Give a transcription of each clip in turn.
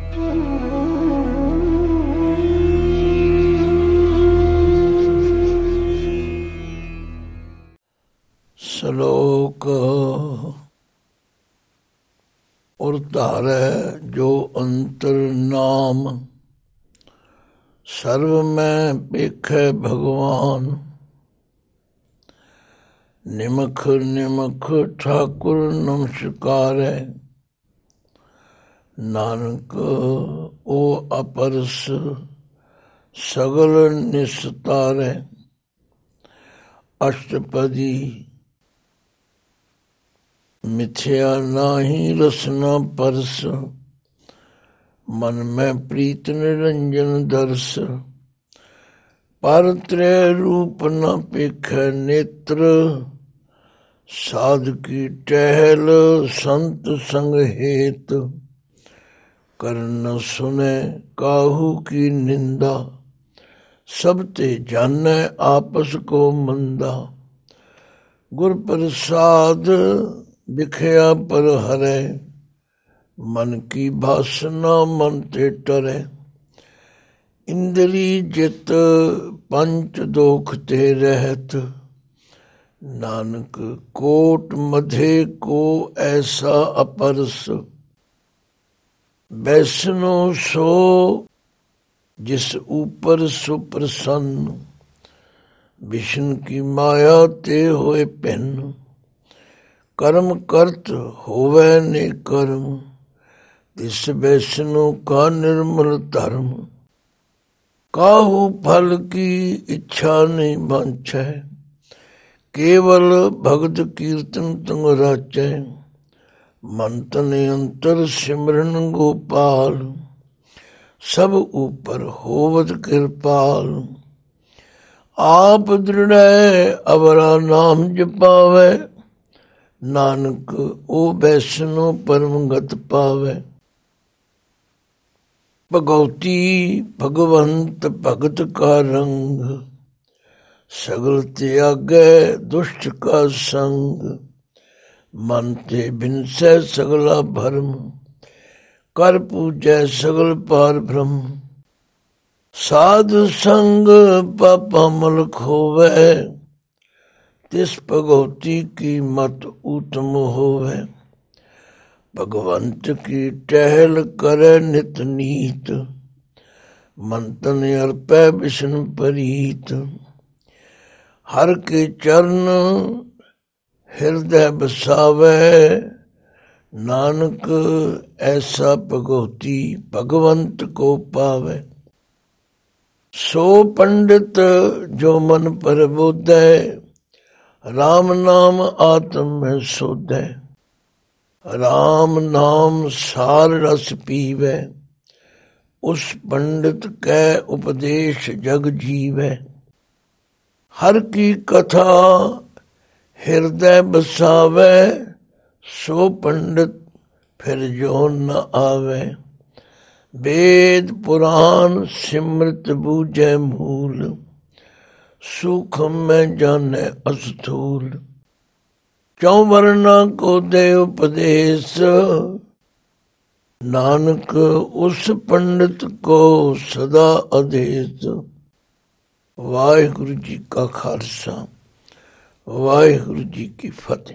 ਸ਼ਲੋਕ ਔਰ ਧਾਰੈ ਜੋ ਅੰਤਰ ਨਾਮ, ਸਰਵ ਮੈਂ ਪੇਖੈ ਭਗਵਾਨ। ਨਿਮਖ ਨਿਮਖ ਠਾਕੁਰ ਨਮਸਕਾਰੈ, ਨਾਨਕ ਓ ਅਪਰਸ ਸਗਲ ਨਿਸਤਾਰੈ। ਅਸ਼ਟਪਦੀ ਮਿਥਿਆ ਨਾਹੀ ਰਸਨਾ ਪਰਸ, ਮਨ ਮੈਂ ਪ੍ਰੀਤ ਨਿਰੰਜਨ ਦਰਸ। ਪਰ ਤ੍ਰੈ ਰੂਪ ਨ ਪੇਖੈ ਨੇਤਰ, ਸਾਧ ਕੀ ਟਹਿਲ ਸੰਤ ਸੰਗ ਹੇਤ। ਕਰਨ ਸੁਨੈ ਕਾਹੂ ਕੀ ਨਿੰਦਾ, ਸਭ ਤੇ ਜਾਣੈ ਆਪਸ ਕੋ ਮੰਦਾ। ਗੁਰ ਪ੍ਰਸਾਦ ਵਿਖਿਆ ਪਰ ਹਰੈ, ਮਨ ਕੀ ਬਾਸਨਾ ਮਨ ਤੇ ਟਰੈ। ਇੰਦਰੀ ਜਿਤ ਪੰਚ ਦੋਖ ਤੇ ਰਹਿਤ, ਨਾਨਕ ਕੋਟ ਮਧੇ ਕੋ ਐਸਾ ਅਪਰਸ। ਬੈਸਨੋ ਸੋ ਜਿਸ ਊਪਰ ਸੁਪ੍ਰਸੰਨ, ਵਿਸ਼ਨ ਕੀ ਮਾਇਆ ਤੇ ਹੋਏ ਭਿੰਨ। ਕਰਮ ਕਰਤ ਹੋਵੈ ਨੇ ਕਰਮ, ਤਿਸ ਬੈਸਨੋ ਕਾ ਨਿਰਮਲ ਧਰਮ। ਕਾਹੂ ਫਲ ਕੀ ਇੱਛਾ ਨਹੀਂ ਬਾਂਛੈ, ਕੇਵਲ ਭਗਤ ਕੀਰਤਨ ਤੁੰਗ ਰਾਚੈ। ਮਨ ਤਨ ਅੰਤਰ ਸਿਮਰਨ ਗੋਪਾਲ, ਸਭ ਉਪਰ ਹੋਵਤ ਕਿਰਪਾਲ। ਆਪ ਦ੍ਰਿੜੈ ਅਵਰਾ ਨਾਮ ਜਪਾਵੈ, ਨਾਨਕ ਓ ਬੈਸਨੋ ਪਰਮ ਗਤ ਪਾਵੈ। ਭਗਉਤੀ ਭਗਵੰਤ ਭਗਤ ਕਾ ਰੰਗ, ਸਗਲ ਤਿਆਗੈ ਦੁਸ਼ਟ ਕਾ ਸੰਗ। ਮਨ ਤੇ ਬਿਨਸੈ ਸਗਲਾ ਭਰਮ, ਕਰ ਪੂਜੈ ਸਗਲ ਪਾਰ ਬ੍ਰਹਮ। ਸਾਧ ਸੰਗ ਪਾਪਾ ਮਲ ਖੋਵੈ, ਤਿਸ ਭਗਉਤੀ ਕੀ ਮਤ ਊਤਮ ਹੋਵੈ। ਭਗਵੰਤ ਕੀ ਟਹਿਲ ਕਰੈ ਨਿਤ ਨੀਤ, ਮਨ ਤਨ ਅਰਪੈ ਬਿਸ਼ਨ ਪ੍ਰੀਤ। ਹਰ ਕੇ ਚਰਨ ਹਿਰਦੈ ਬਸਾਵੈ, ਨਾਨਕ ਐਸਾ ਭਗਉਤੀ ਭਗਵੰਤ ਕੋ ਪਾਵੈ। ਸੋ ਪੰਡਿਤ ਜੋ ਮਨ ਪ੍ਰਬੋਧੈ, ਰਾਮ ਨਾਮ ਆਤਮ ਮੈਂ ਸੋਧੈ। ਰਾਮ ਨਾਮ ਸਾਰ ਰਸ ਪੀਵੈ, ਉਸ ਪੰਡਿਤ ਕੈ ਉਪਦੇਸ਼ ਜਗ ਜੀਵੈ। ਹਰ ਕੀ ਕਥਾ ਹਿਰਦੈ ਬਸਾਵੈ, ਸੋ ਪੰਡਿਤ ਫਿਰ ਜੋਨ ਨ ਆਵੈ। ਵੇਦ ਪੁਰਾਨ ਸਿਮਰਤ ਬੂਝੈ ਮੂਲ, ਸੂਖਮ ਮੈਂ ਜਾਣੈ ਅਸਥੂਲ। ਚੌ ਵਰਨਾ ਕੋ ਦੇ ਉਪਦੇਸ਼, ਨਾਨਕ ਉਸ ਪੰਡਿਤ ਕੋ ਸਦਾ ਆਦੇਸ਼। ਵਾਹਿਗੁਰੂ ਜੀ ਕਾ ਖਾਲਸਾ, ਵਾਹਿਗੁਰੂ ਜੀ ਕੀ ਫਤਿਹ।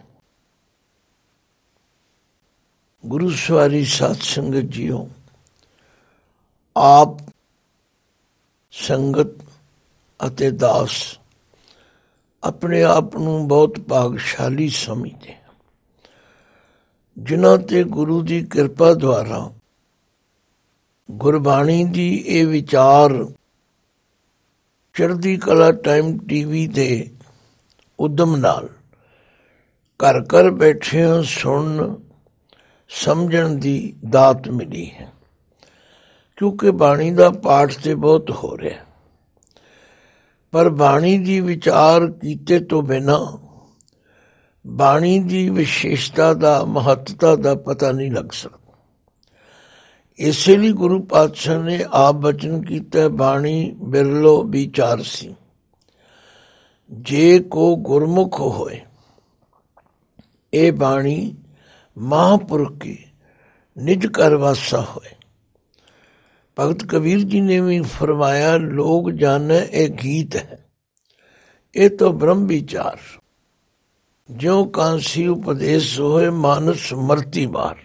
ਗੁਰੂ ਸਵਾਰੀ ਸਾਧ ਸੰਗਤ ਜੀਓ, ਆਪ ਸੰਗਤ ਅਤੇ ਦਾਸ ਆਪਣੇ ਆਪ ਨੂੰ ਬਹੁਤ ਭਾਗਸ਼ਾਲੀ ਸਮਝਦੇ ਹਨ, ਜਿਨ੍ਹਾਂ ਤੇ ਗੁਰੂ ਦੀ ਕਿਰਪਾ ਦੁਆਰਾ ਗੁਰਬਾਣੀ ਦੀ ਇਹ ਵਿਚਾਰ ਚੜ੍ਹਦੀ ਕਲਾ ਟਾਈਮ ਟੀਵੀ ਦੇ ਉਦਮ ਨਾਲ ਘਰ ਘਰ ਬੈਠਿਆਂ ਸੁਣਨ ਸਮਝਣ ਦੀ ਦਾਤ ਮਿਲੀ ਹੈ। ਕਿਉਂਕਿ ਬਾਣੀ ਦਾ ਪਾਠ ਤੇ ਬਹੁਤ ਹੋ ਰਿਹਾ, ਪਰ ਬਾਣੀ ਦੀ ਵਿਚਾਰ ਕੀਤੇ ਤੋਂ ਬਿਨਾਂ ਬਾਣੀ ਦੀ ਵਿਸ਼ੇਸ਼ਤਾ ਦਾ, ਮਹੱਤਤਾ ਦਾ ਪਤਾ ਨਹੀਂ ਲੱਗ ਸਕਦਾ। ਇਸੇ ਲਈ ਗੁਰੂ ਪਾਤਸ਼ਾਹ ਨੇ ਆਪ ਬਚਨ ਕੀਤਾ, ਬਾਣੀ ਬਿਰਲੋ ਵਿਚਾਰ ਸੀ। ਜੇ ਕੋ ਗੁਰਮੁਖ ਹੋਏ, ਇਹ ਬਾਣੀ ਮਹਾਂਪੁਰਖ ਕੀ ਨਿਜ ਘਰ ਵਾਸਾ ਹੋਏ। भगत कबीर जी ने भी फरमाया, लोग जाने ये गीत है, ये तो ब्रह्म विचार, ज्यों कांसी उपदेश होए मानस मरती बार।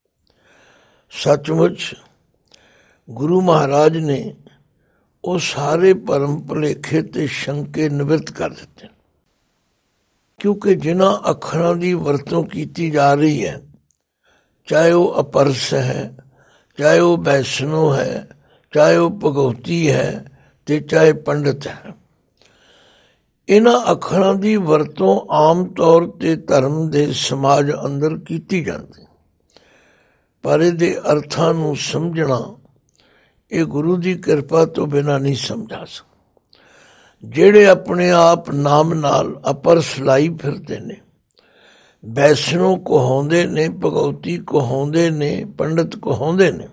सचमुच गुरु महाराज ने वो सारे भरम भुलेखे ते शंके निवृत्त कर दिते, क्योंकि जिन्हां अखरां दी वरतों की जा रही है, चाहे वो अपरस है, चाहे वो वैष्णो है, चाहे वो भगवती है, ते चाहे पंडित है, इन्हां अखरां दी वरतों आम तौर ते धर्म दे समाज अंदर कीती जाती, पर इहदे अर्थां नूं समझना ये गुरु की किरपा तो बिना नहीं समझा सकते। जेड़े अपने आप नाम नाल अपरस लाई फिरते ने, वैष्णो कहाउंदे ने, भगवती कहाउंदे ने, पंडित कहाउंदे ने,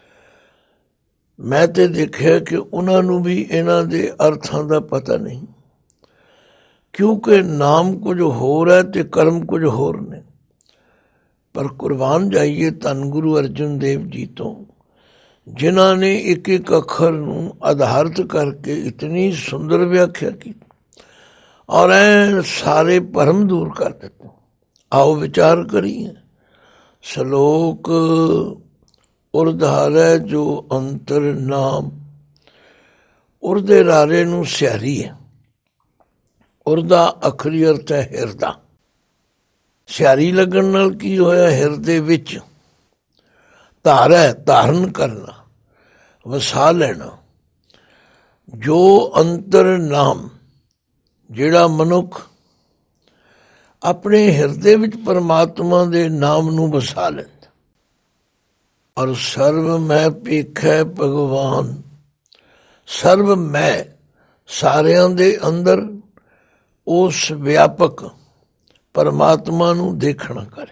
मैं तो देखिया कि उन्होंने भी इन्हां दे अर्थां दा पता नहीं, क्योंकि नाम कुछ होर है ते कर्म कुछ होर ने। पर कुर्बान जाइए धन गुरु अर्जन देव जी तो, जिन्हां ने एक एक अखर नूं आधारित करके इतनी सुंदर व्याख्या की और ऐ सारे भरम दूर कर देते। आओ विचार करिए। श्लोक उर्धारे जो अंतर नाम, उर्दे रारे नूं स्यारी है। उर्दा अखरी अर्थ है हिरदा। स्यारी लगन नाल की होया, हिरदे विच धार है, धारण करना, वसा लेना। जो अंतर नाम, जिहड़ा मनुख अपने हिरदे विच परमात्मा दे नाम नूं वसा लैंदा। और सर्व मैं पेखै भगवान, सर्व मैं सारियां दे अंदर उस व्यापक परमात्मा नूं देखना करे।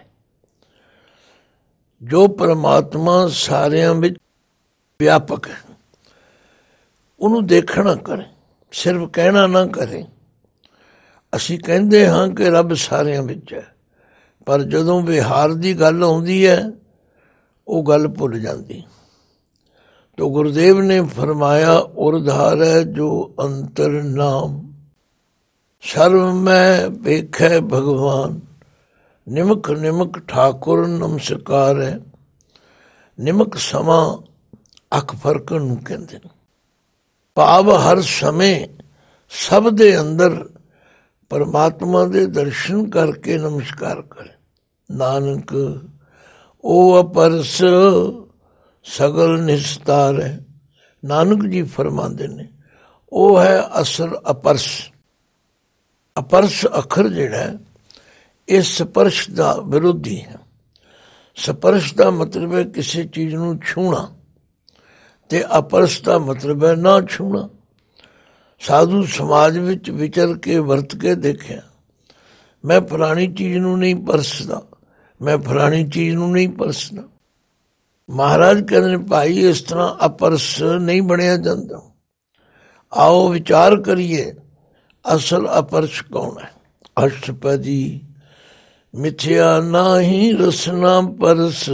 जो परमात्मा सारियां विच व्यापक है, उन्होंने देखना करे, सिर्फ कहना ना करे। असी कहते हाँ कि रब सारियां विच है, पर जदों विहार की गल आउंदी है, वो गल भुल जाती। तो गुरुदेव ने फरमाया, उर्धार है जो अंतर नाम, सर्व मैं वेखै भगवान। निमक निमक ठाकुर नमस्कार है। निमक समा अख फरकण नूं कहंदे ने। भाव हर समय सब दे अंदर परमात्मा दे दर्शन करके नमस्कार करे। नानक ओ अपरस सगल निस्तार है। नानक जी फरमाते ने, वो है असल अपरस। अपरस अखर जिहड़ा है, ये स्पर्श का विरोधी है। स्पर्श का मतलब है किसी चीज़ नूं छूना, ते अपरस का मतलब है ना छूना। साधु समाज विच विचर के वरत के देखिया, मैं फलानी चीज़ नूं नहीं परसदा, मैं फलानी चीज़ नूं नहीं परसदा। महाराज कहते भाई इस तरह अपरस नहीं बनया जाता। आओ विचार करिए, असल अपरस कौन है? अष्टपदी मिथ्या नाही रसना परस,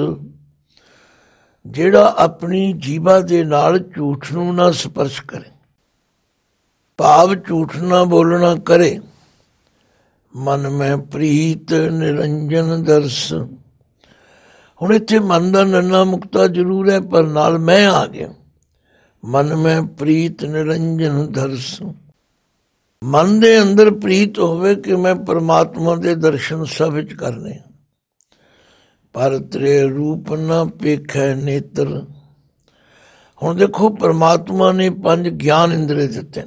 जेड़ा अपनी जीवा दे नाल झूठ नूं ना स्पर्श करे, भाव झूठ ना बोलना करे। मन में प्रीत निरंजन दर्श। हुण इत्थे मन दा नन्ना मुक्ता जरूर है, पर नाल मैं आ गया। मन में प्रीत निरंजन दर्श। मन दे अंदर प्रीत होवे कि मैं परमात्मा दे दर्शन सब विच करने। पर तेरे रूप न पेखै नेत्र। हुण देखो, परमात्मा ने 5 ज्ञान इंद्रे दिते,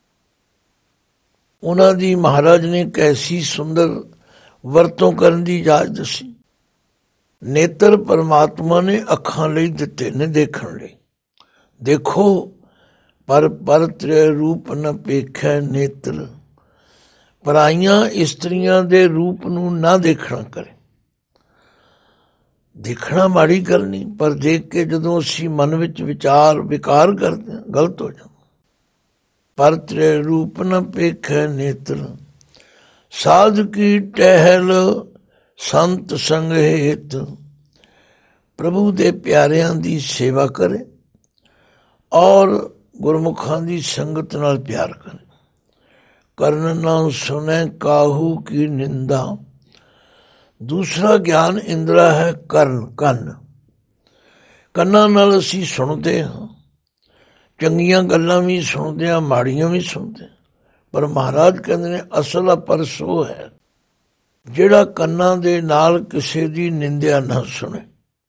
उन्हां दी महाराज ने कैसी सुंदर वरतों करन दी इजाजत दसी। नेत्र परमात्मा ने अखां लई दिते ने, देखण लई। देखो, पर तेरे रूप न पेखै नेत्र। पराइयां इस्त्रियां दे रूप नूं ना देखना करे। देखना माड़ी गल नहीं, पर देख के जदों असीं मन विच विचार विकार करते हैं, गलत हो जाता। पर तेरे रूप न पेखै नेत्र। साध की टहल संत संग हेत। प्रभु दे प्यारियां दी सेवा करे, ਔਰ ਗੁਰਮੁਖਾਂ ਦੀ ਸੰਗਤ ਨਾਲ ਪਿਆਰ ਕਰੇ। ਕਰਨ ਨਾ ਸੁਣੇ ਕਾਹੂ ਕੀ ਨਿੰਦਾ। ਦੂਸਰਾ ਗਿਆਨ ਇੰਦਰਾ ਹੈ ਕਰਨ, ਕੰਨ। ਕੰਨਾਂ ਨਾਲ ਅਸੀਂ ਸੁਣਦੇ ਹਾਂ, ਚੰਗੀਆਂ ਗੱਲਾਂ ਵੀ ਸੁਣਦੇ ਹਾਂ, ਮਾੜੀਆਂ ਵੀ ਸੁਣਦੇ ਹਾਂ। ਪਰ ਮਹਾਰਾਜ ਕਹਿੰਦੇ ਨੇ ਅਸਲ ਪਰਸ ਉਹ ਹੈ ਜਿਹੜਾ ਕੰਨਾਂ ਦੇ ਨਾਲ ਕਿਸੇ ਦੀ ਨਿੰਦਿਆ ਨਾ ਸੁਣੇ।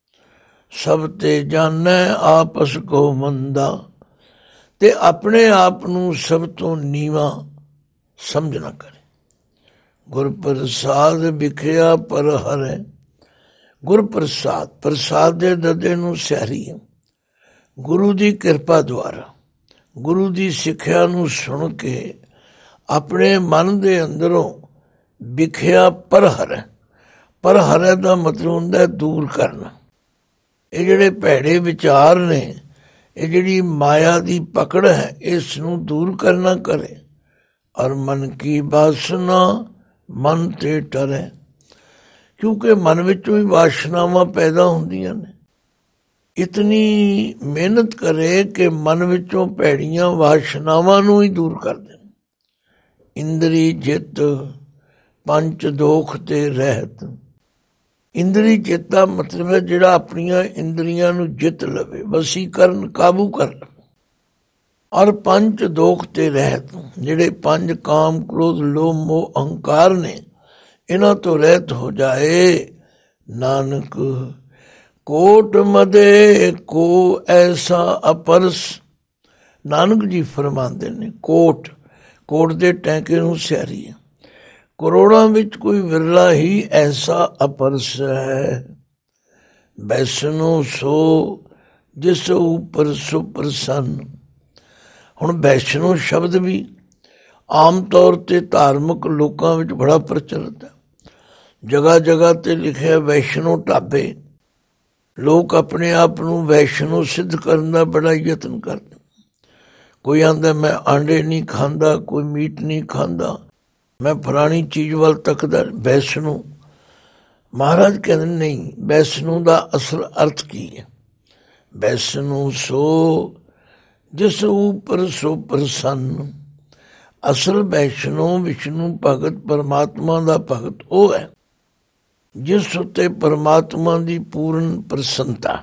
ਸਭ ਤੇ ਜਾਣੈ ਆਪਸ ਕੋ ਮੰਦਾ, ਤੇ ਆਪਣੇ ਆਪ ਨੂੰ ਸਭ ਤੋਂ ਨੀਵਾਂ ਸਮਝ ਨਾ ਕਰੇ। ਗੁਰ ਪ੍ਰਸਾਦ ਵਿਖਿਆ ਪਰ ਹਰੈ। ਗੁਰ ਪ੍ਰਸਾਦ, ਪ੍ਰਸਾਦ ਦੇ ਦੱਦੇ ਨੂੰ ਸਿਆਰੀ ਹੈ। ਗੁਰੂ ਦੀ ਕਿਰਪਾ ਦੁਆਰਾ, ਗੁਰੂ ਦੀ ਸਿੱਖਿਆ ਨੂੰ ਸੁਣ ਕੇ ਆਪਣੇ ਮਨ ਦੇ ਅੰਦਰੋਂ ਵਿਖਿਆ ਪਰ ਹਰੈ। ਪਰ ਹਰੈ ਦਾ ਮਤਲਬ ਹੁੰਦਾ ਦੂਰ ਕਰਨਾ। ਇਹ ਜਿਹੜੇ ਭੈੜੇ ਵਿਚਾਰ ਨੇ, ਇਹ ਜਿਹੜੀ ਮਾਇਆ ਦੀ ਪਕੜ ਹੈ, ਇਸ ਨੂੰ ਦੂਰ ਕਰਨਾ ਕਰੇ। ਔਰ ਮਨ ਕੀ ਵਾਸਨਾ ਮਨ ਤੇ ਟਰੈ, ਕਿਉਂਕਿ ਮਨ ਵਿੱਚੋਂ ਹੀ ਵਾਸ਼ਨਾਵਾਂ ਪੈਦਾ ਹੁੰਦੀਆਂ ਨੇ। ਇਤਨੀ ਮਿਹਨਤ ਕਰੇ ਕਿ ਮਨ ਵਿੱਚੋਂ ਭੈੜੀਆਂ ਵਾਸ਼ਨਾਵਾਂ ਨੂੰ ਹੀ ਦੂਰ ਕਰ ਦੇ। ਇੰਦਰੀ ਜਿੱਤ ਪੰਚ ਦੋਖ ਤੇ ਰਹਿਤ। ਇੰਦਰੀ ਜਿੱਤ ਦਾ ਮਤਲਬ ਹੈ ਜਿਹੜਾ ਆਪਣੀਆਂ ਇੰਦਰੀਆਂ ਨੂੰ ਜਿੱਤ ਲਵੇ, ਵਸੀਕਰਨ, ਕਾਬੂ ਕਰ ਲਵੇ। ਔਰ ਪੰਜ ਦੋਖ ਤੇ ਰਹਿਤ, ਜਿਹੜੇ ਪੰਜ ਕਾਮ, ਕ੍ਰੋਧ, ਲੋਭ, ਮੋਹ, ਅਹੰਕਾਰ ਨੇ, ਇਹਨਾਂ ਤੋਂ ਰਹਿਤ ਹੋ ਜਾਏ। ਨਾਨਕ ਕੋਟ ਮਦੇ ਕੋ ਐਸਾ ਅਪਰਸ। ਨਾਨਕ ਜੀ ਫਰਮਾਉਂਦੇ ਨੇ ਕੋਟ, ਕੋਟ ਦੇ ਟੈਂਕੇ ਨੂੰ ਸਿਆਰੀ ਹੈ। ਕਰੋੜਾਂ ਵਿੱਚ ਕੋਈ ਵਿਰਲਾ ਹੀ ਐਸਾ ਅਪਰਸ ਹੈ। ਵੈਸ਼ਨੋ ਸੋ ਜਿਸ ਉੱਪਰ ਸੁਪ੍ਰਸੰਨ। ਹੁਣ ਵੈਸ਼ਨੋ ਸ਼ਬਦ ਵੀ ਆਮ ਤੌਰ 'ਤੇ ਧਾਰਮਿਕ ਲੋਕਾਂ ਵਿੱਚ ਬੜਾ ਪ੍ਰਚਲਿਤ ਹੈ। ਜਗ੍ਹਾ ਜਗ੍ਹਾ 'ਤੇ ਲਿਖਿਆ ਵੈਸ਼ਨੋ ਢਾਬੇ। ਲੋਕ ਆਪਣੇ ਆਪ ਨੂੰ ਵੈਸ਼ਨੋ ਸਿੱਧ ਕਰਨ ਦਾ ਬੜਾ ਯਤਨ ਕਰਦੇ। ਕੋਈ ਆਂਦਾ ਮੈਂ ਆਂਡੇ ਨਹੀਂ ਖਾਂਦਾ, ਕੋਈ ਮੀਟ ਨਹੀਂ ਖਾਂਦਾ, ਮੈਂ ਫਲਾਣੀ ਚੀਜ਼ ਵੱਲ ਤੱਕਦਾ। ਵੈਸ਼ਨੋ, ਮਹਾਰਾਜ ਕਹਿੰਦੇ ਨਹੀਂ, ਵੈਸ਼ਨੋ ਦਾ ਅਸਲ ਅਰਥ ਕੀ ਹੈ? ਵੈਸ਼ਨੋ ਸੋ ਜਿਸ ਉੱਪਰ ਸੋ ਪ੍ਰਸੰਨ। ਅਸਲ ਵੈਸ਼ਨੋ ਵਿਸ਼ਨੂੰ ਭਗਤ, ਪਰਮਾਤਮਾ ਦਾ ਭਗਤ ਉਹ ਹੈ ਜਿਸ ਉੱਤੇ ਪਰਮਾਤਮਾ ਦੀ ਪੂਰਨ ਪ੍ਰਸੰਨਤਾ।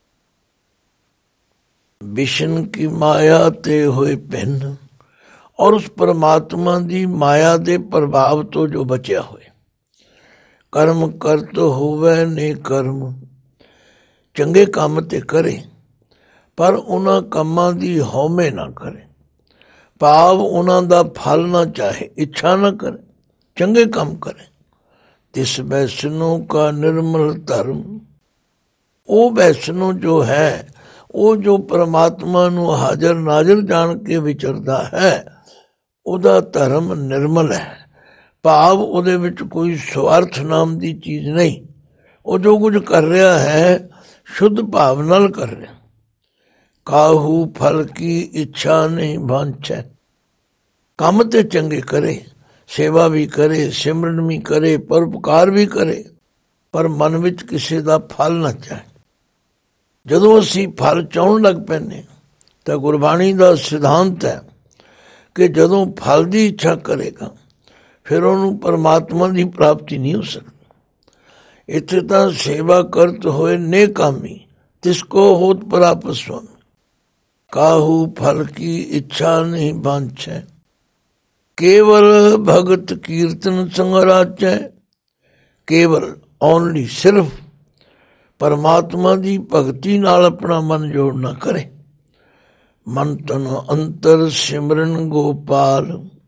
ਵਿਸ਼ਨ ਕੀ ਮਾਇਆ ਤੇ ਹੋਏ ਭਿੰਨ। ਔਰ ਉਸ ਪਰਮਾਤਮਾ ਦੀ ਮਾਇਆ ਦੇ ਪ੍ਰਭਾਵ ਤੋਂ ਜੋ ਬਚਿਆ ਹੋਏ। ਕਰਮ ਕਰਤ ਹੋਵੇ ਨੇ ਕਰਮ। ਚੰਗੇ ਕੰਮ ਤੇ ਕਰੇ, ਪਰ ਉਹਨਾਂ ਕੰਮਾਂ ਦੀ ਹਉਮੈ ਨਾ ਕਰੇ। ਭਾਵ ਉਹਨਾਂ ਦਾ ਫਲ ਨਾ ਚਾਹੇ, ਇੱਛਾ ਨਾ ਕਰੇ, ਚੰਗੇ ਕੰਮ ਕਰੇ। ਤਿਸ ਵੈਸ਼ਨੋ ਕਾ ਨਿਰਮਲ ਧਰਮ। ਉਹ ਵੈਸ਼ਨੋ ਜੋ ਹੈ, ਉਹ ਜੋ ਪਰਮਾਤਮਾ ਨੂੰ ਹਾਜ਼ਰ ਨਾਜ਼ਰ ਜਾਣ ਕੇ ਵਿਚਰਦਾ ਹੈ, ਉਹਦਾ ਧਰਮ ਨਿਰਮਲ ਹੈ। ਭਾਵ ਉਹਦੇ ਵਿੱਚ ਕੋਈ ਸਵਾਰਥ ਨਾਮ ਦੀ ਚੀਜ਼ ਨਹੀਂ। ਉਹ ਜੋ ਕੁਝ ਕਰ ਰਿਹਾ ਹੈ ਸ਼ੁੱਧ ਭਾਵ ਨਾਲ ਕਰ ਰਿਹਾ। ਕਾਹੂ ਫਲ ਕੀ ਇੱਛਾ ਨਹੀਂ ਵਾਂਛੈ। ਕੰਮ ਤੇ ਚੰਗੇ ਕਰੇ, ਸੇਵਾ ਵੀ ਕਰੇ, ਸਿਮਰਨ ਵੀ ਕਰੇ, ਪਰਉਪਕਾਰ ਵੀ ਕਰੇ, ਪਰ ਮਨ ਵਿੱਚ ਕਿਸੇ ਦਾ ਫਲ ਨਾ ਚਾਹੇ। ਜਦੋਂ ਅਸੀਂ ਫਲ ਚਾਹੁਣ ਲੱਗ ਪੈਂਦੇ ਤਾਂ ਗੁਰਬਾਣੀ ਦਾ ਸਿਧਾਂਤ ਹੈ ਕਿ ਜਦੋਂ ਫਲ ਦੀ ਇੱਛਾ ਕਰੇਗਾ ਫਿਰ ਉਹਨੂੰ ਪਰਮਾਤਮਾ ਦੀ ਪ੍ਰਾਪਤੀ ਨਹੀਂ ਹੋ ਸਕਦੀ। ਇੱਥੇ ਤਾਂ ਸੇਵਾ ਕਰਤ ਹੋਏ ਨੇਕਾਮੀ ਤਿਸ ਕੋ ਹੋਤ ਪ੍ਰਾਪਤ ਸੁਆਮੀ। ਕਾਹੂ ਫਲ ਕੀ ਇੱਛਾ ਨਹੀਂ ਵਾਂਛੈ। ਕੇਵਲ ਭਗਤ ਕੀਰਤਨ ਸੰਗਰਾਚੈ। ਕੇਵਲ, ਓਨਲੀ, ਸਿਰਫ ਪਰਮਾਤਮਾ ਦੀ ਭਗਤੀ ਨਾਲ ਆਪਣਾ ਮਨ ਜੋੜਨਾ ਕਰੇ। ਮਨ ਤਨ ਅੰਤਰ ਸਿਮਰਨ ਗੋਪਾਲ।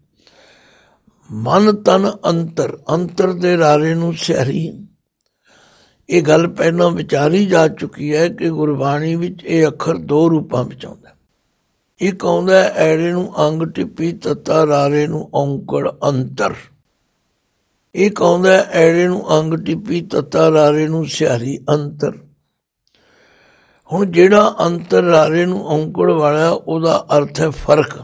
ਮਨ ਤਨ ਅੰਤਰ, ਅੰਤਰ ਦੇ ਰਾਰੇ ਨੂੰ ਸਿਆਰੀ। ਇਹ ਗੱਲ ਪਹਿਲਾਂ ਵਿਚਾਰੀ ਜਾ ਚੁੱਕੀ ਹੈ ਕਿ ਗੁਰਬਾਣੀ ਵਿੱਚ ਇਹ ਅੱਖਰ ਦੋ ਰੂਪਾਂ ਵਿੱਚ ਆਉਂਦਾ। ਇੱਕ ਆਉਂਦਾ ਐੜੇ ਨੂੰ ਅੰਗ ਟਿੱਪੀ ਤੱਤਾ ਰਾਰੇ ਨੂੰ ਔਂਕੜ ਅੰਤਰ। ਇੱਕ ਆਉਂਦਾ ਐੜੇ ਨੂੰ ਅੰਗ ਟਿੱਪੀ ਤੱਤਾ ਰਾਰੇ ਨੂੰ ਸਿਆਰੀ ਅੰਤਰ। ਹੁਣ ਜਿਹੜਾ ਅੰਤਰ ਰਾਰੇ ਨੂੰ ਔਂਕੜ ਵਾਲਾ ਉਹਦਾ ਅਰਥ ਹੈ ਫਰਕ।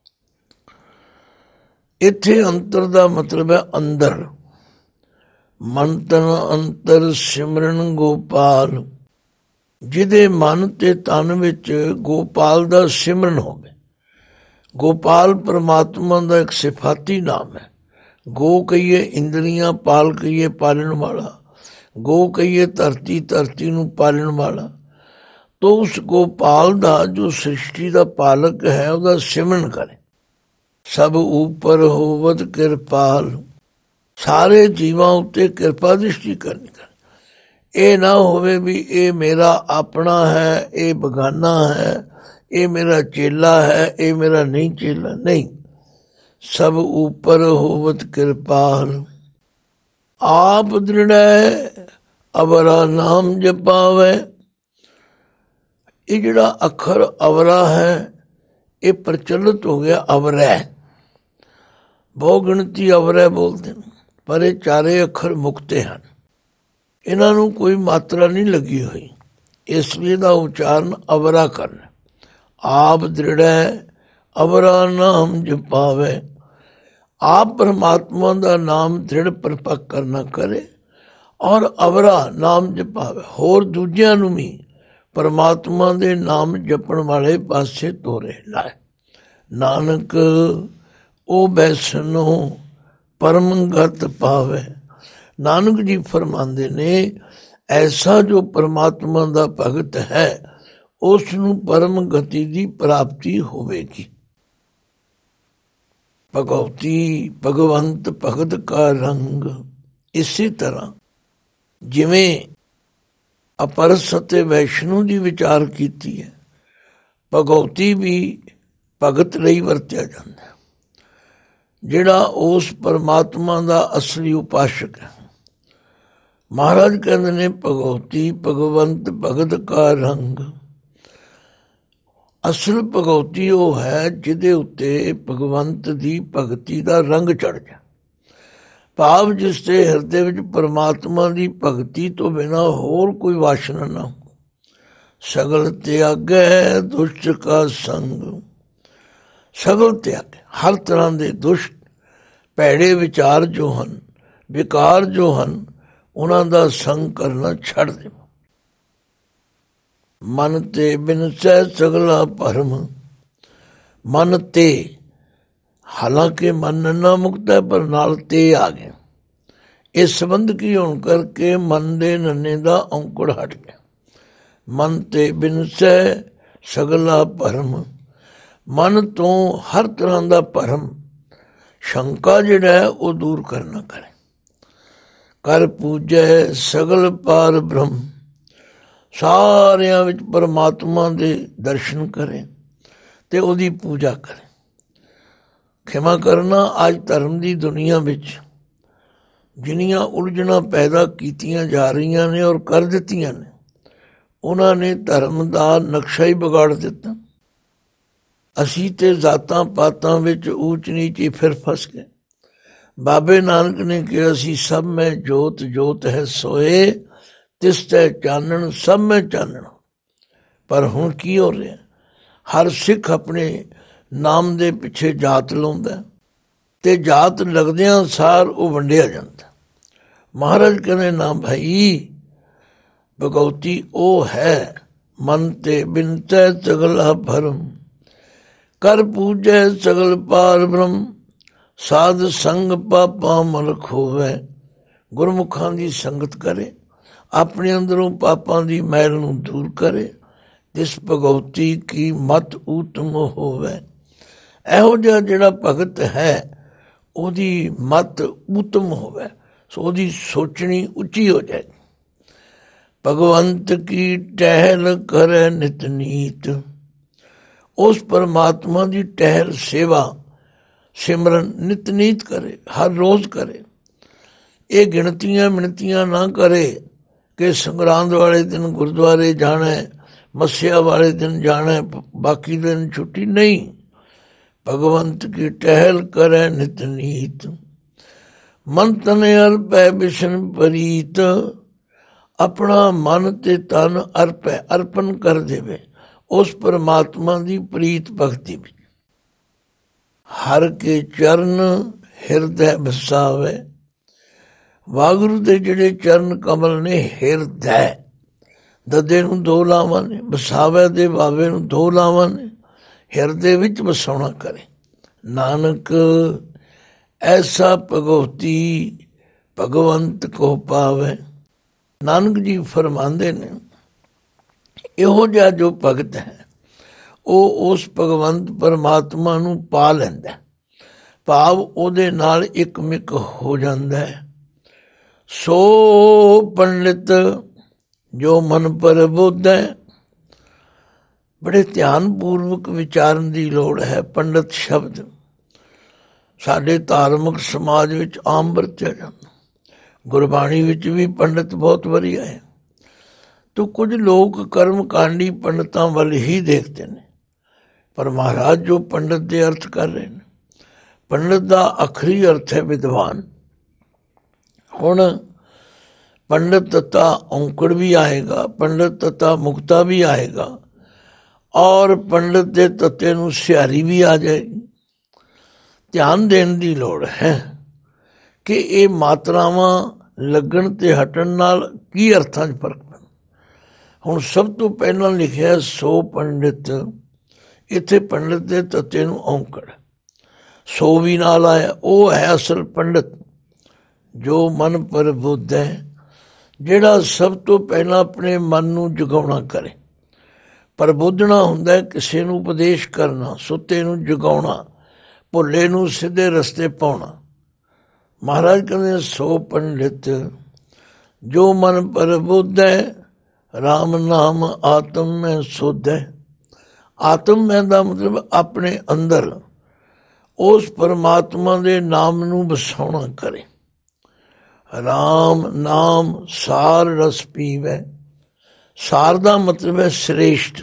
ਇੱਥੇ ਅੰਤਰ ਦਾ ਮਤਲਬ ਹੈ ਅੰਦਰ। ਮਨ ਤਨ ਅੰਤਰ ਸਿਮਰਨ ਗੋਪਾਲ। ਜਿਹਦੇ ਮਨ ਤੇ ਤਨ ਵਿੱਚ ਗੋਪਾਲ ਦਾ ਸਿਮਰਨ ਹੋਵੇ। ਗੋਪਾਲ ਪਰਮਾਤਮਾ ਦਾ ਇੱਕ ਸਿਫਾਤੀ ਨਾਮ ਹੈ। ਗੋ ਕਹੀਏ ਇੰਦਰੀਆਂ, ਪਾਲ ਕਹੀਏ ਪਾਲਣ ਵਾਲਾ। ਗੋ ਕਹੀਏ ਧਰਤੀ, ਧਰਤੀ ਨੂੰ ਪਾਲਣ ਵਾਲਾ। ਤੋ ਉਸ ਗੋਪਾਲ ਦਾ ਜੋ ਸ੍ਰਿਸ਼ਟੀ ਦਾ ਪਾਲਕ ਹੈ ਉਹਦਾ ਸਿਮਰਨ ਕਰੇ। ਸਭ ਉਪਰ ਹੋਵਤ ਕਿਰਪਾਲ, ਸਾਰੇ ਜੀਵਾਂ ਉੱਤੇ ਕਿਰਪਾ ਦ੍ਰਿਸ਼ਟੀ ਕਰਨੀ ਕਰ। ਇਹ ਨਾ ਹੋਵੇ ਵੀ ਇਹ ਮੇਰਾ ਆਪਣਾ ਹੈ, ਇਹ ਬਗਾਨਾ ਹੈ, ਇਹ ਮੇਰਾ ਚੇਲਾ ਹੈ, ਇਹ ਮੇਰਾ ਨਹੀਂ ਚੇਲਾ। ਨਹੀਂ, ਸਭ ਉਪਰ ਹੋਵਤ ਕਿਰਪਾਲ, ਆਪ ਦ੍ਰਿੜੈ ਅਵਰਾ ਨਾਮ ਜਪਾਵੇ। ਇਹ ਜਿਹੜਾ ਅੱਖਰ ਅਵਰਾ ਹੈ ਇਹ ਪ੍ਰਚਲਿਤ ਹੋ ਗਿਆ ਅਵਰੈ। ਬਹੁ ਗਿਣਤੀ ਅਵਰੈ ਬੋਲਦੇ ਨੇ, ਪਰ ਇਹ ਚਾਰੇ ਅੱਖਰ ਮੁਕਤੇ ਹਨ। ਇਹਨਾਂ ਨੂੰ ਕੋਈ ਮਾਤਰਾ ਨਹੀਂ ਲੱਗੀ ਹੋਈ, ਇਸ ਲਈ ਦਾ ਉਚਾਰਨ ਅਵਰਾ ਕਰਨਾ। ਆਪ ਦ੍ਰਿੜੈ ਅਵਰਾ ਨਾਮ ਜਪਾਵੇ। ਆਪ ਪਰਮਾਤਮਾ ਦਾ ਨਾਮ ਦ੍ਰਿੜ ਪਰਪੱਕ ਕਰਨਾ ਕਰੇ ਔਰ ਅਵਰਾ ਨਾਮ ਜਪਾਵੇ। ਹੋਰ ਦੂਜਿਆਂ ਨੂੰ ਵੀ ਪਰਮਾਤਮਾ ਦੇ ਨਾਮ ਜਪਣ ਵਾਲੇ ਪਾਸੇ ਤੋਰੇ ਲਾਏ। ਨਾਨਕ ਉਹ ਬੈਸਨੋ ਪਰਮਗਤ ਪਾਵੇ। ਨਾਨਕ ਜੀ ਫਰਮਾਉਂਦੇ ਨੇ ਐਸਾ ਜੋ ਪਰਮਾਤਮਾ ਦਾ ਭਗਤ ਹੈ ਉਸ ਨੂੰ ਪਰਮ ਗਤੀ ਦੀ ਪ੍ਰਾਪਤੀ ਹੋਵੇਗੀ। ਭਗਉਤੀ ਭਗਵੰਤ ਭਗਤ ਕਾ ਰੰਗ। ਇਸੇ ਤਰ੍ਹਾਂ ਜਿਵੇਂ ਅਪਰਸ ਅਤੇ ਵੈਸ਼ਨੂ ਦੀ ਵਿਚਾਰ ਕੀਤੀ ਹੈ, ਭਗਉਤੀ ਵੀ ਭਗਤ ਲਈ ਵਰਤਿਆ ਜਾਂਦਾ, ਜਿਹੜਾ ਉਸ ਪਰਮਾਤਮਾ ਦਾ ਅਸਲੀ ਉਪਾਸ਼ਕ ਹੈ। ਮਹਾਰਾਜ ਕਹਿੰਦੇ ਨੇ ਭਗਉਤੀ ਭਗਵੰਤ ਭਗਤ ਕਾ ਰੰਗ। ਅਸਲ ਭਗਉਤੀ ਉਹ ਹੈ ਜਿਹਦੇ ਉੱਤੇ ਭਗਵੰਤ ਦੀ ਭਗਤੀ ਦਾ ਰੰਗ ਚੜ ਜਾ। ਭਾਵ ਜਿਸ ਦੇ ਹਿਰਦੇ ਵਿੱਚ ਪਰਮਾਤਮਾ ਦੀ ਭਗਤੀ ਤੋਂ ਬਿਨਾਂ ਹੋਰ ਕੋਈ ਵਾਸ਼ਨਾ ਨਾ ਹੋ। ਸਗਲ ਤਿਆਗੈ ਦੁਸ਼ਟ ਕਾ ਸੰਗ। ਸਗਲ ਤਿਆਗ, ਹਰ ਤਰ੍ਹਾਂ ਦੇ ਦੁਸ਼ਟ ਭੈੜੇ ਵਿਚਾਰ ਜੋ ਹਨ, ਵਿਕਾਰ ਜੋ ਹਨ, ਉਹਨਾਂ ਦਾ ਸੰਗ ਕਰਨਾ ਛੱਡ ਦੇਵੋ। ਮਨ ਤੇ ਬਿਨਸੈ ਸਗਲਾ ਭਰਮ। ਮਨ ਤੇ, ਹਾਲਾਂਕਿ ਮਨ ਨਾ ਮੁਕਤ ਹੈ ਪਰ ਨਾਲ ਤੇ ਆ ਗਿਆ। ਇਹ ਸੰਬੰਧ ਕੀ ਹੋਣ ਕਰਕੇ ਮਨ ਦੇ ਨੰਨੇ ਦਾ ਔਂਕੜ ਹਟ ਗਿਆ। ਮਨ ਤੇ ਬਿਨਸੈ ਸਗਲਾ ਭਰਮ। ਮਨ ਤੋਂ ਹਰ ਤਰ੍ਹਾਂ ਦਾ ਭਰਮ, ਸ਼ੰਕਾ ਜਿਹੜਾ ਹੈ ਉਹ ਦੂਰ ਕਰਨਾ ਕਰੇ। ਕਰ ਪੂਜੈ ਸਗਲ ਪਾਰ ਬ੍ਰਹਮ। ਸਾਰਿਆਂ ਵਿੱਚ ਪਰਮਾਤਮਾ ਦੇ ਦਰਸ਼ਨ ਕਰੇ ਤੇ ਉਹਦੀ ਪੂਜਾ ਕਰੇ। ਖਿਮਾ ਕਰਨਾ, ਅੱਜ ਧਰਮ ਦੀ ਦੁਨੀਆ ਵਿੱਚ ਜਿੰਨੀਆਂ ਉਲਝਣਾਂ ਪੈਦਾ ਕੀਤੀਆਂ ਜਾ ਰਹੀਆਂ ਨੇ ਔਰ ਕਰ ਦਿੱਤੀਆਂ ਨੇ, ਉਹਨਾਂ ਨੇ ਧਰਮ ਦਾ ਨਕਸ਼ਾ ਹੀ ਵਿਗਾੜ ਦਿੱਤਾ। ਅਸੀਂ ਤੇ ਜ਼ਾਤਾਂ ਪਾਤਾਂ ਵਿੱਚ ਊਚ ਨੀਚ ਹੀ ਫਿਰ ਫਸ ਗਏ। ਬਾਬੇ ਨਾਨਕ ਨੇ ਕਿਹਾ ਸੀ ਸਭ ਮੈਂ ਜੋਤ ਜੋਤ ਹੈ ਸੋਏ, ਤਿਸ ਤੈ ਚਾਨਣ ਸਭ ਮੈਂ ਚਾਨਣ। ਪਰ ਹੁਣ ਕੀ ਹੋ ਰਿਹਾ, ਹਰ ਸਿੱਖ ਆਪਣੇ ਨਾਮ ਦੇ ਪਿੱਛੇ ਜਾਤ ਲਾਉਂਦਾ ਤੇ ਜਾਤ ਲੱਗਦਿਆਂ ਸਾਰ ਉਹ ਵੰਡਿਆ ਜਾਂਦਾ। ਮਹਾਰਾਜ ਕਹਿੰਦੇ ਨਾ ਭਾਈ, ਭਗਉਤੀ ਉਹ ਹੈ ਮਨ ਤੇ ਬਿਨਤੈ ਸਗਲਾ ਭਰਮ। ਕਰ ਪੂਜੈ ਸਗਲ ਪਾਰ ਬ੍ਰਹਮ। ਸਾਧ ਸੰਗ ਪਾਪਾ ਮਲਕ ਹੋਵੇ। ਗੁਰਮੁਖਾਂ ਦੀ ਸੰਗਤ ਕਰੇ, ਆਪਣੇ ਅੰਦਰੋਂ ਪਾਪਾਂ ਦੀ ਮੈਲ ਨੂੰ ਦੂਰ ਕਰੇ। ਜਿਸ ਭਗਉਤੀ ਕੀ ਮਤ ਊਤਮ ਹੋਵੇ। ਇਹੋ ਜਿਹਾ ਜਿਹੜਾ ਭਗਤ ਹੈ ਉਹਦੀ ਮਤ ਊਤਮ ਹੋਵੇ, ਸੋ ਉਹਦੀ ਸੋਚਣੀ ਉੱਚੀ ਹੋ ਜਾਏ। ਭਗਵੰਤ ਕੀ ਟਹਿਲ ਕਰੇ ਨਿਤ ਨੀਤ। ਉਸ ਪਰਮਾਤਮਾ ਦੀ ਟਹਿਲ ਸੇਵਾ ਸਿਮਰਨ ਨਿਤ ਨੀਤ ਕਰੇ, ਹਰ ਰੋਜ਼ ਕਰੇ। ਇਹ ਗਿਣਤੀਆਂ ਮਿਣਤੀਆਂ ਨਾ ਕਰੇ ਕਿ ਸੰਗਰਾਂਦ ਵਾਲੇ ਦਿਨ ਗੁਰਦੁਆਰੇ ਜਾਣਾ, ਮੱਸਿਆ ਵਾਲੇ ਦਿਨ ਜਾਣਾ, ਬਾਕੀ ਦਿਨ ਛੁੱਟੀ ਨਹੀਂ। ਭਗਵੰਤ ਕੀ ਟਹਿਲ ਕਰੇ ਨਿਤ ਨੀਤ। ਮਨ ਤਨ ਅਰਪੈ ਬਿਸ਼ਨ ਪ੍ਰੀਤ। ਆਪਣਾ ਮਨ ਤੇ ਤਨ ਅਰਪੈ, ਅਰਪਣ ਕਰ ਦੇਵੇ ਉਸ ਪਰਮਾਤਮਾ ਦੀ ਪ੍ਰੀਤ ਭਗਤੀ ਵਿੱਚ। ਹਰ ਕੇ ਚਰਨ ਹਿਰਦੈ ਵਸਾਵੇ। ਵਾਹਿਗੁਰੂ ਦੇ ਜਿਹੜੇ ਚਰਨ ਕਮਲ ਨੇ ਹਿਰਦੈ, ਦੱਦੇ ਨੂੰ ਦੋ ਲਾਵਾਂ ਨੇ, ਵਸਾਵੇ ਦੇ ਵਾਵੇ ਨੂੰ ਦੋ ਲਾਵਾਂ ਨੇ, ਹਿਰਦੇ ਵਿੱਚ ਵਸਾਉਣਾ ਕਰੇ। ਨਾਨਕ ਐਸਾ ਭਗਵਤੀ ਭਗਵੰਤ ਕੋ ਪਾਵੇ। ਨਾਨਕ ਜੀ ਫਰਮਾਉਂਦੇ ਨੇ ਇਹੋ ਜਿਹਾ ਜੋ ਭਗਤ ਹੈ ਉਹ ਉਸ ਭਗਵੰਤ ਪਰਮਾਤਮਾ ਨੂੰ ਪਾ ਲੈਂਦਾ, ਭਾਵ ਉਹਦੇ ਨਾਲ ਇੱਕ ਮਿਕ ਹੋ ਜਾਂਦਾ ਹੈ। ਸੋ ਪੰਡਿਤ ਜੋ ਮਨ ਪਰ ਬੋਧੈ। ਬੜੇ ਧਿਆਨਪੂਰਵਕ ਵਿਚਾਰਨ ਦੀ ਲੋੜ ਹੈ। ਪੰਡਿਤ ਸ਼ਬਦ ਸਾਡੇ ਧਾਰਮਿਕ ਸਮਾਜ ਵਿੱਚ ਆਮ ਵਰਤਿਆ ਜਾਂਦਾ, ਗੁਰਬਾਣੀ ਵਿੱਚ ਵੀ ਪੰਡਿਤ ਬਹੁਤ ਵਧੀਆ ਹੈ। ਤੋ ਕੁਝ ਲੋਕ ਕਰਮਕਾਂਡੀ ਪੰਡਤਾਂ ਵੱਲ ਹੀ ਦੇਖਦੇ ਨੇ, ਪਰ ਮਹਾਰਾਜ ਜੋ ਪੰਡਿਤ ਦੇ ਅਰਥ ਕਰ ਰਹੇ ਨੇ, ਪੰਡਿਤ ਦਾ ਆਖਰੀ ਅਰਥ ਹੈ ਵਿਦਵਾਨ। ਹੁਣ ਪੰਡਿਤ ਤਥਾ ਔਂਕੜ ਵੀ ਆਏਗਾ, ਪੰਡਿਤ ਤਥਾ ਮੁਕਤਾ ਵੀ ਆਏਗਾ, ਔਰ ਪੰਡਿਤ ਦੇ ਤੱਤੇ ਨੂੰ ਸਿਹਾਰੀ ਵੀ ਆ ਜਾਏਗੀ। ਧਿਆਨ ਦੇਣ ਦੀ ਲੋੜ ਹੈ ਕਿ ਇਹ ਮਾਤਰਾਵਾਂ ਲੱਗਣ ਤੇ ਹਟਣ ਨਾਲ ਕੀ ਅਰਥਾਂ 'ਚ ਫਰਕ ਪੈਂਦਾ। ਹੁਣ ਸਭ ਤੋਂ ਪਹਿਲਾਂ ਲਿਖਿਆ ਸੋ ਪੰਡਿਤ, ਇੱਥੇ ਪੰਡਿਤ ਦੇ ਤੱਤੇ ਨੂੰ ਔਂਕੜ, ਸੋ ਵੀ ਨਾਲ ਆਇਆ, ਉਹ ਹੈ ਅਸਲ ਪੰਡਿਤ ਜੋ ਮਨ ਪਰ ਬੁੱਧ ਹੈ, ਜਿਹੜਾ ਸਭ ਤੋਂ ਪਹਿਲਾਂ ਆਪਣੇ ਮਨ ਨੂੰ ਜਗਾਉਣਾ ਕਰੇ। ਪ੍ਰਬੋਧਣਾ ਹੁੰਦਾ ਕਿਸੇ ਨੂੰ ਉਪਦੇਸ਼ ਕਰਨਾ, ਸੁੱਤੇ ਨੂੰ ਜਗਾਉਣਾ, ਭੁੱਲੇ ਨੂੰ ਸਿੱਧੇ ਰਸਤੇ ਪਾਉਣਾ। ਮਹਾਰਾਜ ਕਹਿੰਦੇ ਸੋ ਪੰਡਿਤ ਜੋ ਮਨ ਪਰ ਬੁੱਧ ਹੈ, ਰਾਮ ਨਾਮ ਆਤਮ ਮੈਂ ਸੁਧ ਹੈ। ਆਤਮ ਮੈਂ ਦਾ ਮਤਲਬ ਆਪਣੇ ਅੰਦਰ ਉਸ ਪਰਮਾਤਮਾ ਦੇ ਨਾਮ ਨੂੰ ਵਸਾਉਣਾ ਕਰੇ। ਰਾਮ ਨਾਮ ਸਾਰ ਰਸ ਪੀਵੈ। ਸਾਰ ਦਾ ਮਤਲਬ ਹੈ ਸ੍ਰੇਸ਼ਟ।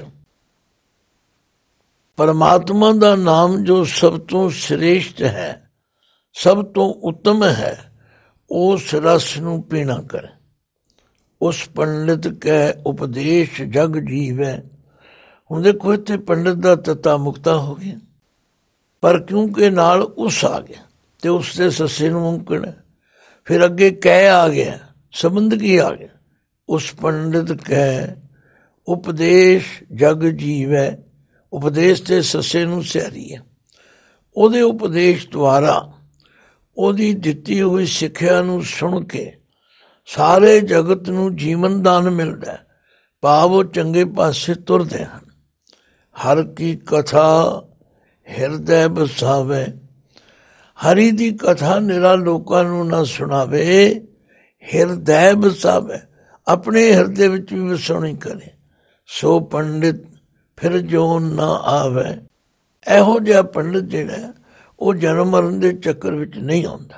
ਪਰਮਾਤਮਾ ਦਾ ਨਾਮ ਜੋ ਸਭ ਤੋਂ ਸ੍ਰੇਸ਼ਟ ਹੈ, ਸਭ ਤੋਂ ਉੱਤਮ ਹੈ, ਉਸ ਰਸ ਨੂੰ ਪੀਣਾ ਕਰੇ। ਉਸ ਪੰਡਿਤ ਕੈ ਉਪਦੇਸ਼ ਜਗ ਜੀਵੈ। ਹੁਣ ਦੇਖੋ ਇੱਥੇ ਪੰਡਿਤ ਦਾ ਤੱਤਾ ਮੁਕਤਾ ਹੋ ਗਿਆ, ਪਰ ਕਿਉਂਕਿ ਨਾਲ ਉਸ ਆ ਗਿਆ ਤੇ ਉਸ ਦੇ ਸੱਸੇ ਨੂੰ ਮੁਮਕਣ ਹੈ, ਫਿਰ ਅੱਗੇ ਕਹਿ ਆ ਗਿਆ, ਸੰਬੰਧ ਕੀ ਆ ਗਿਆ। ਉਸ ਪੰਡਿਤ ਕੈ ਉਪਦੇਸ਼ ਜਗ ਜੀਵੈ। ਉਪਦੇਸ਼ ਤੇ ਸੱਸੇ ਨੂੰ ਸਿਹਾਰੀ ਹੈ। ਉਹਦੇ ਉਪਦੇਸ਼ ਦੁਆਰਾ ਉਹਦੀ ਦਿੱਤੀ ਹੋਈ ਸਿੱਖਿਆ ਨੂੰ ਸੁਣ ਕੇ ਸਾਰੇ ਜਗਤ ਨੂੰ ਜੀਵਨ ਦਾਨ ਮਿਲਦਾ ਹੈ, ਭਾਵ ਉਹ ਚੰਗੇ ਪਾਸੇ ਤੁਰਦੇ ਹਨ। ਹਰ ਕੀ ਕਥਾ ਹਿਰਦੈ ਬਸਾਵੇ। ਹਰੀ ਦੀ ਕਥਾ ਨਿਰਾ ਲੋਕਾਂ ਨੂੰ ਨਾ ਸੁਣਾਵੇ, ਹਿਰਦੈ ਬਸਾਵੇ, ਆਪਣੇ ਹਿਰਦੇ ਵਿੱਚ ਵੀ ਵਸਾਉਣੀ ਕਰੇ। ਸੋ ਪੰਡਿਤ ਫਿਰ ਜੋ ਨਾ ਆਵੇ। ਇਹੋ ਜਿਹਾ ਪੰਡਿਤ ਜਿਹੜਾ ਉਹ ਜਨਮ ਮਰਨ ਦੇ ਚੱਕਰ ਵਿੱਚ ਨਹੀਂ ਆਉਂਦਾ।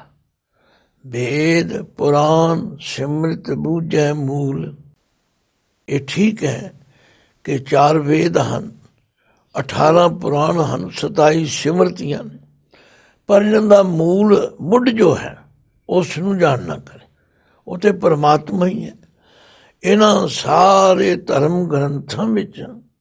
ਵੇਦ ਪੁਰਾਣ ਸਿਮਰਤ ਬੂਝੈ ਮੂਲ। ਇਹ ਠੀਕ ਹੈ ਕਿ 4 ਵੇਦ ਹਨ, 18 ਪੁਰਾਣ ਹਨ, 27 ਸਿਮਰਤੀਆਂ ਨੇ, ਪਰ ਇਹਨਾਂ ਦਾ ਮੂਲ ਮੁੱਢ ਜੋ ਹੈ ਉਸ ਨੂੰ ਜਾਣਨਾ ਕਰੇ। ਉਹ ਤੇ ਪਰਮਾਤਮਾ ਹੀ ਹੈ। ਇਹਨਾਂ ਸਾਰੇ ਧਰਮ ਗ੍ਰੰਥਾਂ ਵਿੱਚ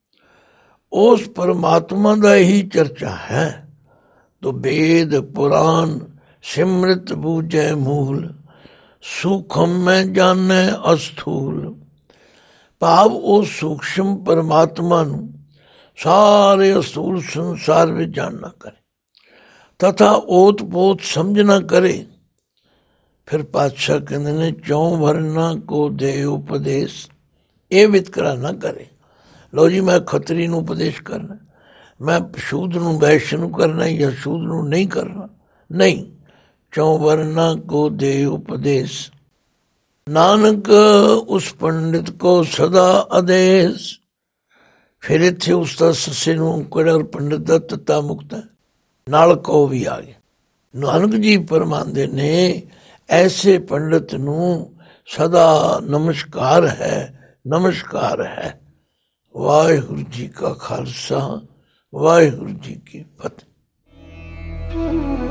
ਉਸ ਪਰਮਾਤਮਾ ਦਾ ਹੀ ਚਰਚਾ ਹੈ। ਤੋ ਵੇਦ ਪੁਰਾਣ ਸਿਮਰਤ ਬੂਝੈ ਮੂਲ, ਸੂਖਮ ਮੈਂ ਜਾਣੈ ਅਸਥੂਲ। ਭਾਵ ਉਹ ਸੂਖਸ਼ਮ ਪਰਮਾਤਮਾ ਨੂੰ ਸਾਰੇ ਅਸਥੂਲ ਸੰਸਾਰ ਵਿੱਚ ਜਾਣਨਾ ਕਰੇ ਤਥਾ ਓਤ ਪੋਤ ਸਮਝਣਾ ਕਰੇ। ਫਿਰ ਪਾਤਸ਼ਾਹ ਕਹਿੰਦੇ ਨੇ ਚੌਂ ਵਰਨਾ ਕੋ ਦੇ ਉਪਦੇਸ਼। ਇਹ ਵਿਤਕਰਾ ਨਾ ਕਰੇ, ਲਓ ਜੀ ਮੈਂ ਖੱਤਰੀ ਨੂੰ ਉਪਦੇਸ਼ ਕਰਨਾ, ਮੈਂ ਸ਼ੂਦਰ ਨੂੰ ਵੈਸ਼ਯ ਨੂੰ ਕਰਨਾ ਜਾਂ ਸ਼ੂਦਰ ਨੂੰ ਨਹੀਂ ਕਰਨਾ। ਨਹੀਂ, ਚੌਂ ਵਰਨਾ ਕੋ ਦੇ ਉਪਦੇਸ਼। ਨਾਨਕ ਉਸ ਪੰਡਿਤ ਕੋ ਸਦਾ ਆਦੇਸ਼। ਫਿਰ ਇੱਥੇ ਉਸ ਦਾ ਸੱਸੇ ਨੂੰ ਔਂਕੜ ਔਰ ਪੰਡਿਤ ਦਾ ਤੱਤਾ ਮੁਕਤਾ ਨਾਲ ਕੋ ਵੀ ਆ ਗਿਆ। ਨਾਨਕ ਜੀ ਫਰਮਾਉਂਦੇ ਨੇ ਐਸੇ ਪੰਡਿਤ ਨੂੰ ਸਦਾ ਨਮਸਕਾਰ ਹੈ, ਨਮਸਕਾਰ ਹੈ। ਵਾਹਿਗੁਰੂ ਜੀ ਕਾ ਖਾਲਸਾ, ਵਾਹਿਗੁਰੂ ਜੀ ਕੀ ਫਤਿਹ।